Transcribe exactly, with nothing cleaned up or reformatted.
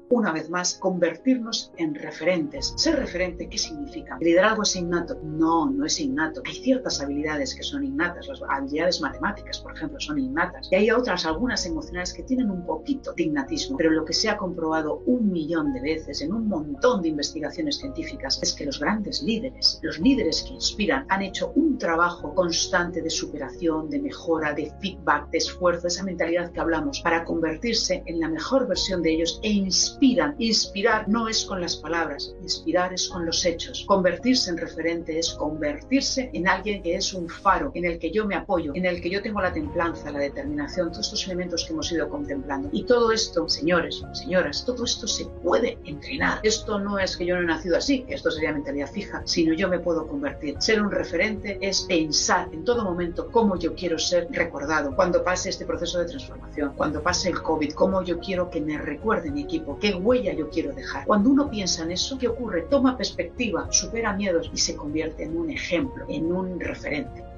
una vez más, convertirnos en referentes. Ser referente, ¿qué significa? ¿El liderazgo es innato? No, no es innato. Hay ciertas habilidades que son innatas, las habilidades matemáticas, por ejemplo, son innatas. Y hay otras, algunas emocionales, que tienen un poquito de innatismo. Pero lo que se ha comprobado un millón de veces en un montón de investigaciones científicas es que los grandes líderes, los líderes que inspiran, han hecho un trabajo constante de superación, de mejora, de feedback, de esfuerzo, esa mentalidad que hablamos, para convertirse en la mejor versión de ellos e inspiran. Inspirar no es con las palabras, inspirar es con los hechos. Convertirse en referente es convertirse en alguien que es un faro, en el que yo me apoyo, en el que yo tengo la templanza, la determinación, todos estos elementos que hemos ido contemplando. Y todo esto, señores, señoras, todo esto se puede entrenar. Esto no es que yo no he nacido así, que esto sería mentalidad fija, sino yo me puedo convertir. Ser un referente es pensar en todo momento cómo yo quiero ser recordado cuando pase este proceso de transformación, cuando pase el COVID, cómo yo quiero que me recuerde mi equipo, qué huella yo quiero dejar. Cuando uno piensa en eso, ¿qué ocurre? Toma perspectiva, supera miedos y se convierte en un ejemplo, en un referente.